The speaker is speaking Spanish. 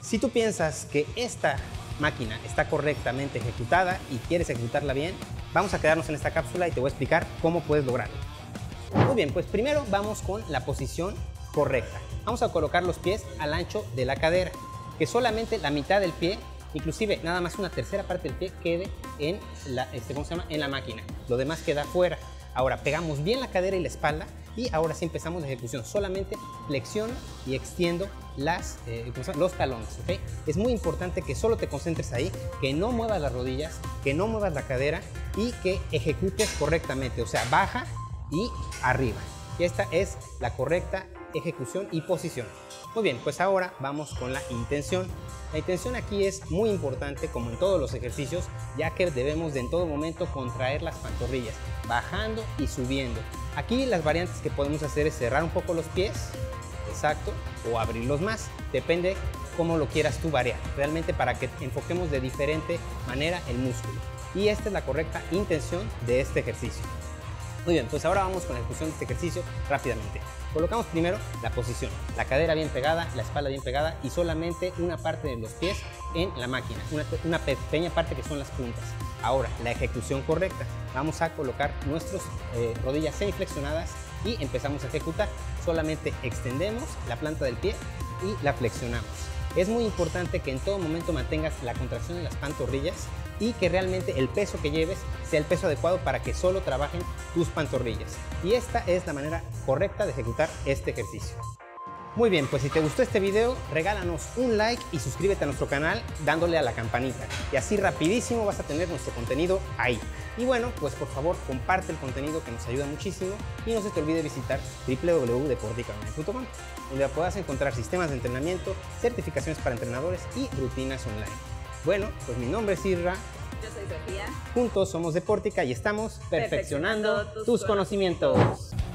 Si tú piensas que esta máquina está correctamente ejecutada y quieres ejecutarla bien, vamos a quedarnos en esta cápsula y te voy a explicar cómo puedes lograrlo. Muy bien, pues primero vamos con la posición correcta. Vamos a colocar los pies al ancho de la cadera, que solamente la mitad del pie, inclusive nada más una tercera parte del pie, quede en la máquina. Lo demás queda fuera. Ahora pegamos bien la cadera y la espalda y ahora sí empezamos la ejecución. Solamente flexiono y extiendo los talones, ¿okay? Es muy importante que solo te concentres ahí, que no muevas las rodillas, que no muevas la cadera y que ejecutes correctamente, o sea, baja y arriba. Y esta es la correcta ejecución y posición. Muy bien, pues ahora vamos con la intención. La intención aquí es muy importante, como en todos los ejercicios, ya que debemos de en todo momento contraer las pantorrillas, bajando y subiendo. Aquí las variantes que podemos hacer es cerrar un poco los pies, exacto, o abrirlos más, depende cómo lo quieras tú variar, realmente para que enfoquemos de diferente manera el músculo. Y esta es la correcta intención de este ejercicio. Muy bien, pues ahora vamos con la ejecución de este ejercicio rápidamente. Colocamos primero la posición, la cadera bien pegada, la espalda bien pegada y solamente una parte de los pies en la máquina, una pequeña parte que son las puntas. Ahora, la ejecución correcta. Vamos a colocar nuestras rodillas semiflexionadas y empezamos a ejecutar. Solamente extendemos la planta del pie y la flexionamos. Es muy importante que en todo momento mantengas la contracción de las pantorrillas y que realmente el peso que lleves sea el peso adecuado para que solo trabajen tus pantorrillas. Y esta es la manera correcta de ejecutar este ejercicio. Muy bien, pues si te gustó este video, regálanos un like y suscríbete a nuestro canal dándole a la campanita. Y así rapidísimo vas a tener nuestro contenido ahí. Y bueno, pues por favor comparte el contenido que nos ayuda muchísimo y no se te olvide visitar www.deporticaonline.com, donde podrás encontrar sistemas de entrenamiento, certificaciones para entrenadores y rutinas online. Bueno, pues mi nombre es Isra. Yo soy Sofía. Juntos somos Deportica y estamos perfeccionando tus conocimientos.